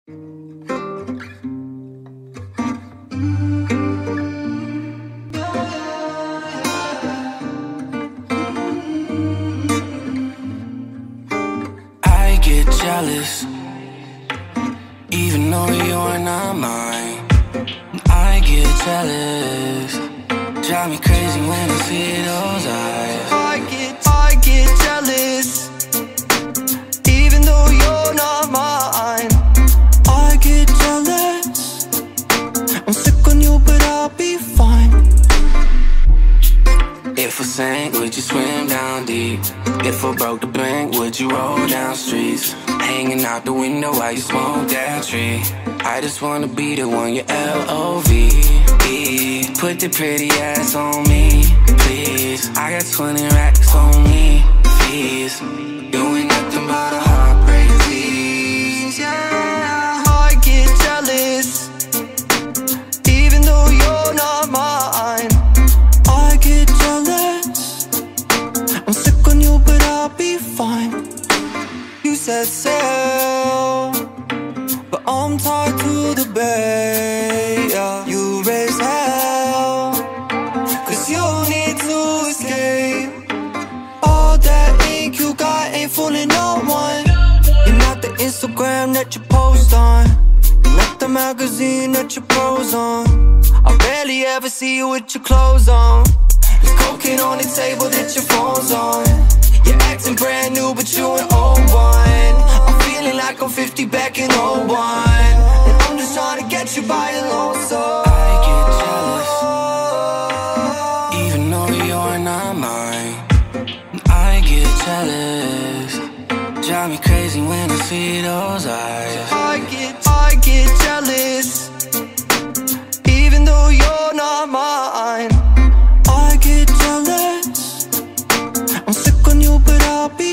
I get jealous, even though you're not mine. I get jealous, drive me crazy when I see those eyes. I get jealous, even though you're not mine. I get jealous, I'm sick on you but I'll be fine. If I sank, would you swim down deep? If I broke the bank, would you roll down streets? Hanging out the window while you smoke that tree. I just wanna be the one you L-O-V-E. Put the pretty ass on me, please. I got 20 racks on me, please. You ain't nothing but a heartbreak tease. Yeah, I get jealous, even though you're not mine. I get jealous, I'm sick on you but I'll be fine. You said sail, but I'm tied to the bay, yeah. You raise hell, cause you need to escape. All that ink you got ain't fooling no one. You're not the Instagram that you post on, you're not the magazine that you pose on. I barely ever see you with your clothes on. There's cocaine on the table that your phone's on. You're acting brand new but you an old one. I'm feeling like I'm 50 back in 01, and I'm just trying to get you by your lonesome. I get jealous, even though you're not mine. I get jealous, drive me crazy when I see those eyes. I get jealous, even though you're not mine. I get jealous, I'm sick on you but I'll be